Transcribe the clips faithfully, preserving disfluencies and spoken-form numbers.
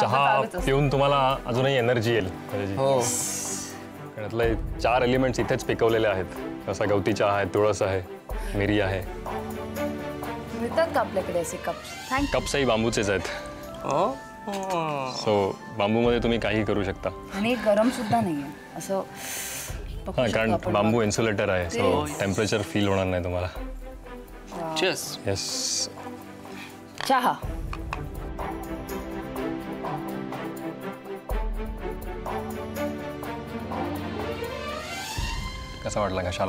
चहा पिऊन तुम्हाला अजूनही एनर्जी येईल. हो, त्यातले चार एलिमेंट्स इथेच पिकवलेले आहेत. जसा गवती चहा आहे, तुळस आहे, मिरी आहे. मिळतात का आपल्याकडे असे कप्स? कप्सही बांबूचेच आहेत. सो बांबूमध्ये तुम्ही काही करू शकता. आणि गरम सुद्धा नाहीये असं. हां, कारण बांबू इन्सुलेटर आहे. सो टेम्परेचर फील होणार नाही तुम्हाला. चेस. येस. चहा. कसा वाटला घशाला?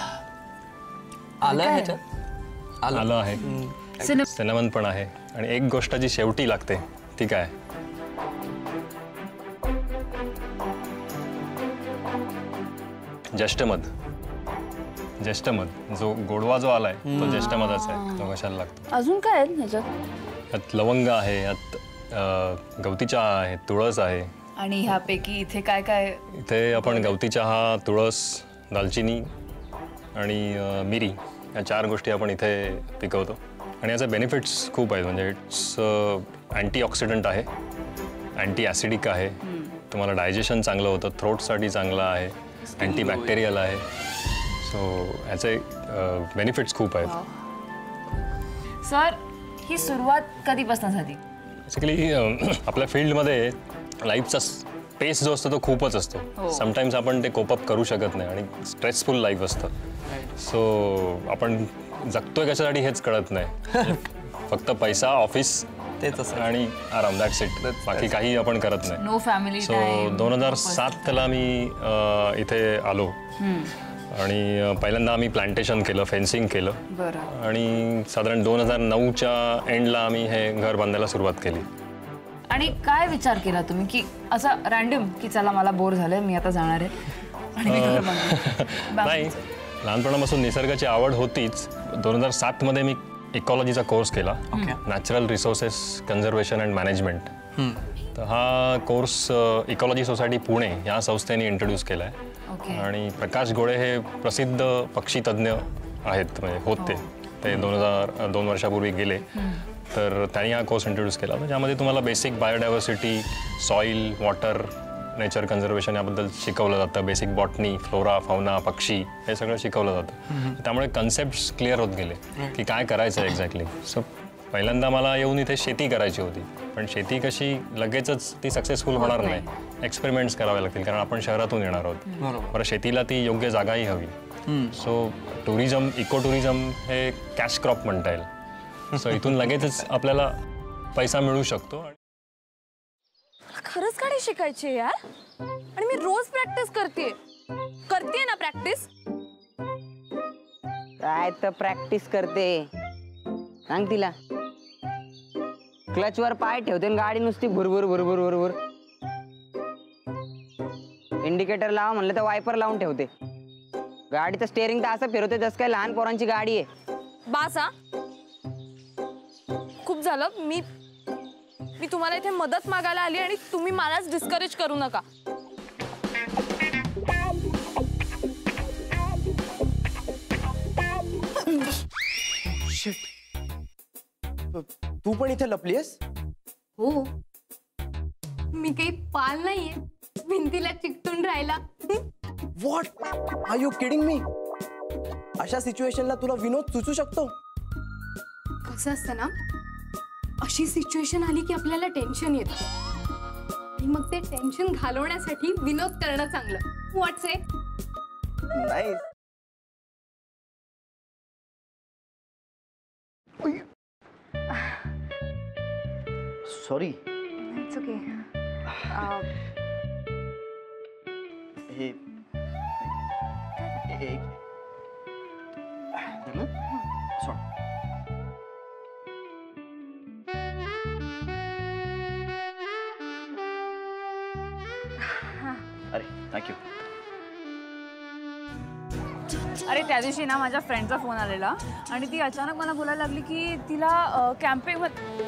आलं आहे, आलं आहे, सिनेमन पण आहे. आणि एक गोष्ट जी शेवटी लागते ती काय? ज्येष्ठमध. ज्येष्ठमध जो गोडवा जो आलाय तो ज्येष्ठमधाचा आहे, तो घशाला लागतो. अजून काय आहे ह्याच्यात? यात लवंग आहे, यात गवती चहा आहे, तुळस आहे. आणि ह्यापैकी इथे काय काय? इथे आपण गवती चहा, तुळस, दालचिनी आणि मिरी या चार गोष्टी आपण इथे पिकवतो. आणि याचे बेनिफिट्स खूप आहेत. म्हणजे इट्स अँटीऑक्सिडंट आहे, अँटी ॲसिडिक आहे, तुम्हाला डायजेशन चांगलं होतं, थ्रोटसाठी चांगलं आहे, अँटीबॅक्टेरियल आहे. सो याचे बेनिफिट्स खूप आहेत. सर, ही सुरुवात कधीपासून झाली? बेसिकली आपल्या फील्डमध्ये लाईफचा पेस जो असतो तो खूपच असतो. समटाईम्स आपण ते कोपअप करू शकत नाही आणि स्ट्रेसफुल लाईफ असतं. सो आपण जगतोय कशासाठी हेच कळत नाही. फक्त पैसा, ऑफिस आणि आराम, दॅट्स इट. बाकी काही आपण करत नाही. No family. सो दोन हजार सातला मी इथे आलो आणि पहिल्यांदा आम्ही प्लांटेशन केलं, फेन्सिंग केलं. आणि साधारण दोन हजार नऊच्या एंडला आम्ही हे घर बांधायला सुरुवात केली. आणि काय विचार केला तुम्ही की असं रॅन्डम की चला मला बोर झालंय, मी आता जाणार आहे आणि मी घर बांधणार? नाही, लहानपणापासून निसर्गाची आवड होतीच. दोन हजार सात मध्ये मी इकॉलॉजीचा कोर्स केला, natural resources conservation and management. तर हा कोर्स इकॉलॉजी सोसायटी पुणे या संस्थेने इंट्रोड्यूस केला आहे. आणि प्रकाश गोळे हे प्रसिद्ध पक्षी तज्ज्ञ आहेत, म्हणजे होते ते दोन हजार दोन वर्षापूर्वी गेले. तर त्यांनी हा कोर्स इंट्रोड्यूस केला, ज्यामध्ये तुम्हाला basic biodiversity, soil, water, nature conservation याबद्दल शिकवलं जातं. बेसिक बॉटनी, फ्लोरा, फाउना, पक्षी हे सगळं शिकवलं जातं. त्यामुळे कन्सेप्ट्स क्लिअर होत गेले की काय करायचं एक्झॅक्टली. सो पहिल्यांदा मला येऊन इथे शेती करायची होती, पण शेती कशी लगेचच ती सक्सेसफुल होणार नाही. एक्सपेरिमेंट्स करावे लागतील, कारण आपण शहरातून येणार आहोत. बरं, शेतीला ती योग्य जागाही हवी. सो टुरिझम, इको टुरिझम हे कॅश क्रॉप म्हणता येईल. सो इथून लगेचच आपल्याला पैसा मिळू शकतो. खरंच गाडी शिकायची यार, आणि मी रोज प्रॅक्टिस करते करते ना प्रॅक्टिस. काय तर प्रॅक्टिस करते सांग तिला. क्लच वर पाय ठेवते गाडी नुसती भुरभुर भुरभुर भुरभुर. इंडिकेटर लावा म्हणलं तर वायपर लावून ठेवते. गाडीचं स्टेअरिंग तर असं फिरवते जसं काय लहान पोरांची गाडी आहे. बासा, खूप झालं. मी मी तुम्हाला इथे मदत मागायला आली आणि तुम्ही मलाच डिस्करेज करू नका. तू पण इथे लपलीस? हो, मी काही पाल नाहीये भिंतीला चिकटून राहिला. What are you kidding me? अशा सिच्युएशनला तुला विनोद सुचू शकतो? कसं असतं ना, अशी सिच्युएशन आली की आपल्याला टेन्शन येतं आणि मग ते टेन्शन घालवण्यासाठी विनोद करणं चांगलं. What's it? नाही, सॉरी. It's okay. हे एक सॉरी. अरे थँक्यू. अरे त्या दिवशी ना माझ्या फ्रेंडचा फोन आलेला आणि ती अचानक मला बोलायला लागली की तिला कॅम्पिंग मध्ये.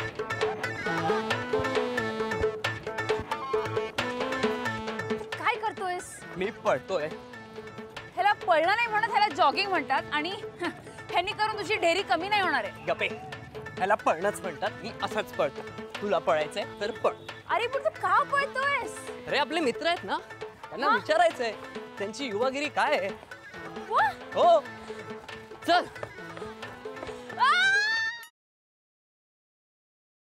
काय करतोयस? मी पळतोय. ह्याला पळणं नाही म्हणत, ह्याला जॉगिंग म्हणतात. आणि ह्यांनी करून तुझी ढेरी कमी नाही होणार आहे. गप्पे. ह्याला पळणंच म्हणतात. मी असंच पळतो. तुला पळायचंय तर पळ. अरे पण तू का पळतोयस? अरे आपले मित्र आहेत ना, त्यांना विचारायचंय त्यांची युवागिरी काय आहे. हो चल.